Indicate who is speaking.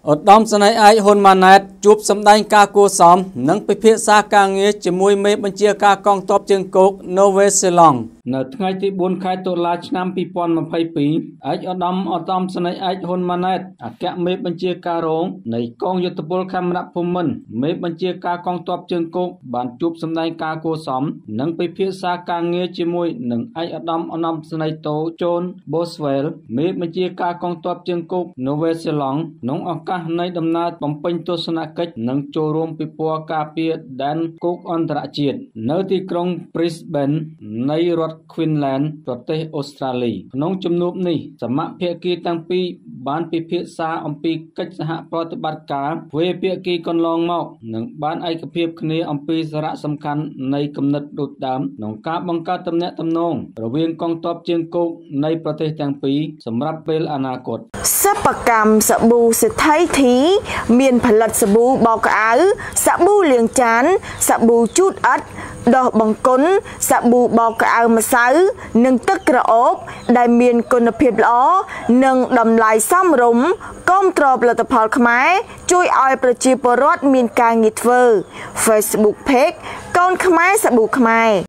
Speaker 1: ឧត្តមសេនីយ៍ឯកហ៊ុនម៉ាណែតជួបសម្ដែងការគួរសមនិងពិភាក្សាការងារជាមួយមេបញ្ជាការកងទ័ពជើងគោកនូវែលសេឡង់នៅថ្ងៃទី 4 ខែតុលាឆ្នាំ 2022 ឯកឧត្តមសេនីយ៍ឯកហ៊ុនម៉ាណែតអគ្គមេបញ្ជាការរងនៃកងយុទ្ធពលខេមរៈភូមិន្ទមេបញ្ជាការកងទ័ពជើងគោកបានជួបសម្ដែងការគួរសមនិងពិភាក្សាការងារជាមួយនឹងឯកឧត្តមសេនីយ៍តូជូនបូស្វែលមេបញ្ជាការកងទ័ពជើងគោកនូវែលសេឡង់ក្នុងឱកាសនៃដំណើរបំពេញទស្សនកិច្ចនិងចូលរួមពិព័រណ៍ការពារដែនគោកអន្តរជាតិនៅទីក្រុង Brisbane នៃរដ្ឋ Queensland ប្រទេសអូស្ត្រាលីក្នុងជំនួបនេះសមាភាគីទាំងពីរបានពិភាក្សាអំពីកិច្ចសហប្រតិបត្តិការទ្វេភាគីកន្លងមកនិងបានឯកភាពគ្នាអំពីសារៈសំខាន់នៃគំនិតដូចដើមក្នុងការបង្កើតទំនាក់ទំនងរវាងកងទ័ពជើងគោកនៃប្រទេសទាំងពីរសម្រាប់ពេលអនាគត
Speaker 2: សិប្បកម្មសាប៊ូសេដ្ឋីធីមានផលិតសាប៊ូបោកក្អៅសាប៊ូលាងចានសាប៊ូជូតអិតដោះបង្គន់សាប៊ូបោកក្អៅម្សៅនិងទឹកក្រអូបដែលមានគុណភាពល្អនិងតម្លៃសមរម្យគាំទ្រផលិតផលខ្មែរជួយឲ្យប្រជាពលរដ្ឋមានការងារធ្វើ Facebook Page កូនខ្មែរសាប៊ូខ្មែរ